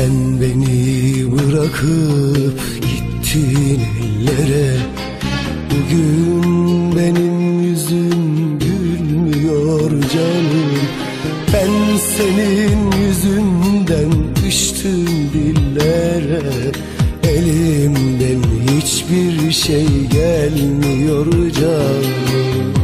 Sen beni bırakıp gittin ellere. Bugün benim yüzüm gülmüyor canım. Ben senin yüzünden düştüm dillere. Elimden hiçbir şey gelmiyor canım.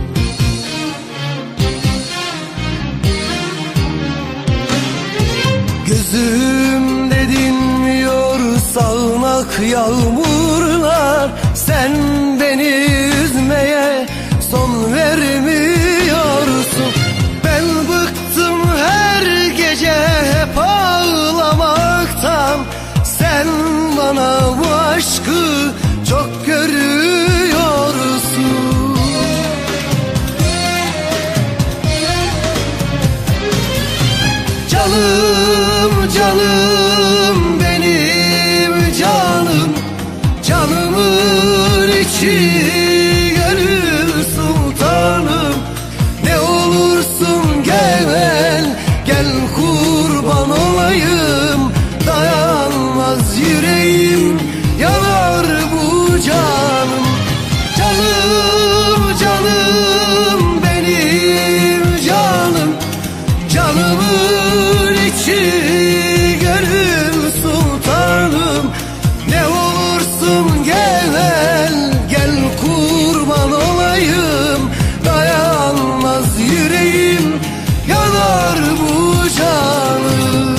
Gözümde dinmiyor sağanak yağmurlar. Sen beni üzmeye son vermiyorsun. Ben bıktım her gece hep ağlamaktan. Sen bana bu aşkı çok görüyorsun. Canım, canım, benim canım, canımın içi, gönül sultanım. Ne olursun gel, gel kurban olayım. Dayanmaz yüreğim, yanar bu canım. Canım, canım, benim canım, canımın içi, gönül sultanım. Ne olursun gel, gel kurban olayım. Dayanmaz yüreğim, yanar bu canım.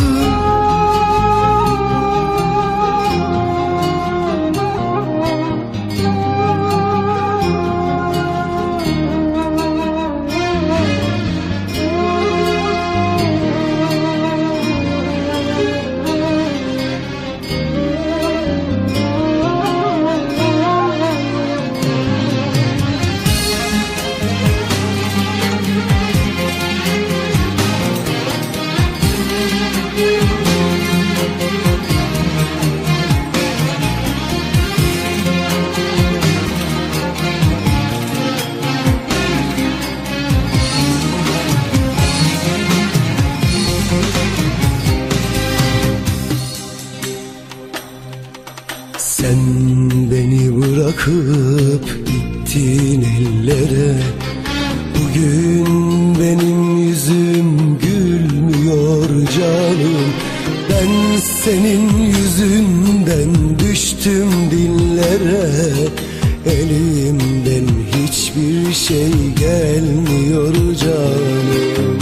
Sen beni bırakıp gittin ellere. Bugün benim yüzüm gülmüyor canım. Ben senin yüzünden düştüm dillere. Elimden hiçbir şey gelmiyor canım.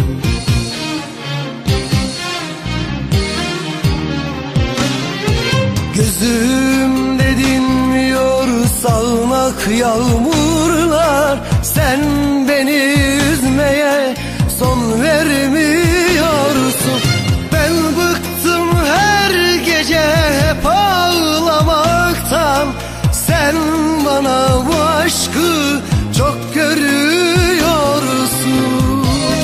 Gözümde dinmiyor sağanak yağmurlar. Sen beni üzmeye son vermiyorsun. Ben bıktım her gece hep ağlamaktan. Sen bana bu aşkı çok görüyorsun.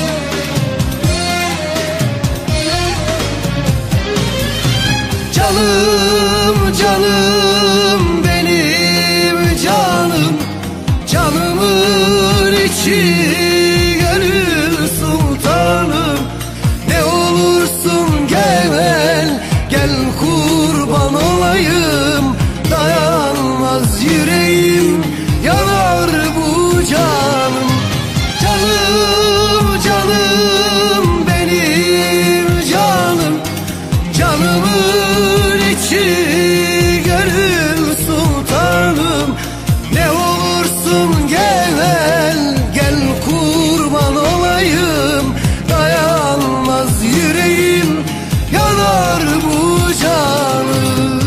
Canım, canım, benim canım, canımın içi, gönül sultanım. Ne olursun gel, gel kurban olayım. Dayanmaz yüreğim, yanar bu canım. Canım, canım, benim canım, canımın içi, gönül sultanım. Ne olursun gel, gel kurban olayım. Dayanmaz yüreğim, yanar bu canım.